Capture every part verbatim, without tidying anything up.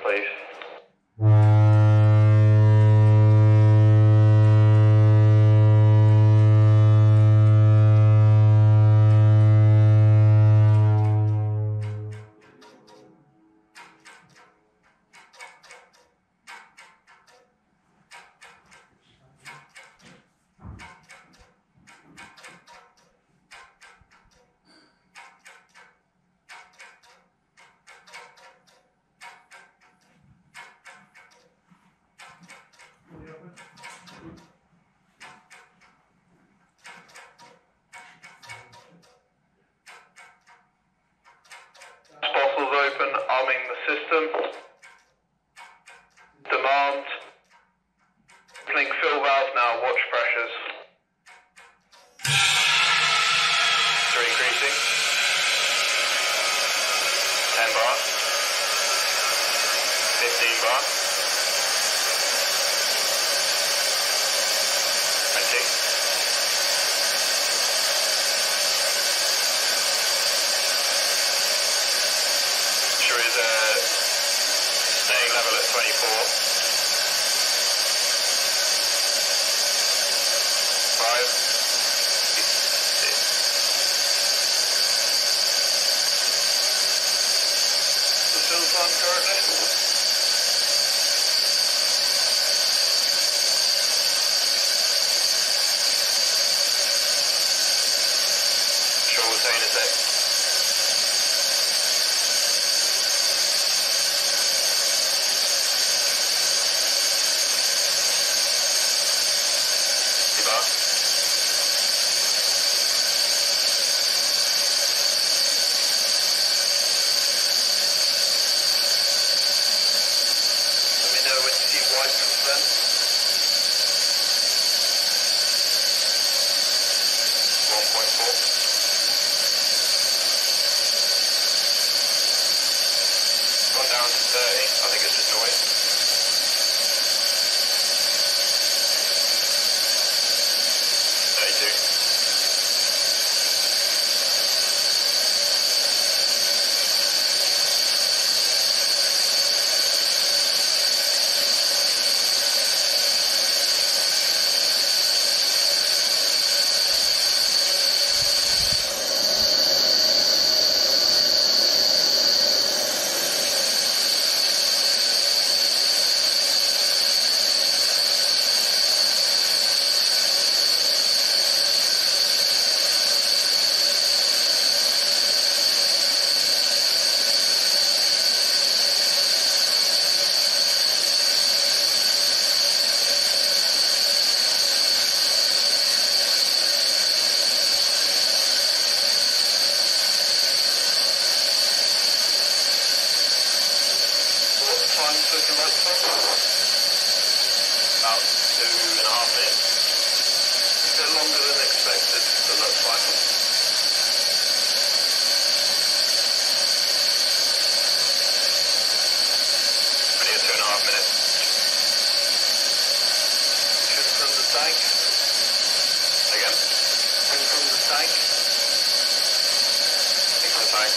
please. Bottles open, arming the system. Demand. Opening fill valve now, watch pressures. They're increasing. ten bar. fifteen bar. twenty. Is uh, staying level at twenty-four. Five. Six. The fill time currently? Sure, we'll say in a sec. I think it's just noise. thirty-two. Looking like so. About two and a half minutes. A bit longer than expected, but that's fine. Only a two and a half minutes. Shoot from the tank. Again. Shoot from the tank. Take from the tank.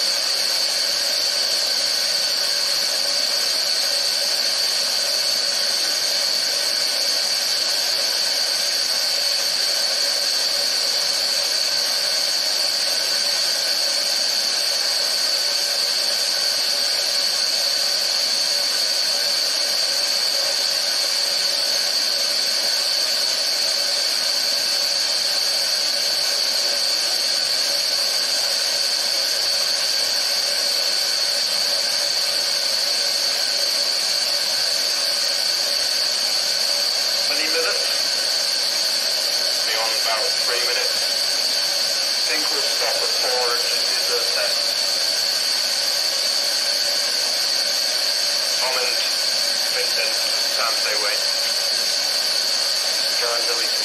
Three minutes. I think we'll stop at four and just do the test. Tom and Vincent, Sam, stay away. Go until we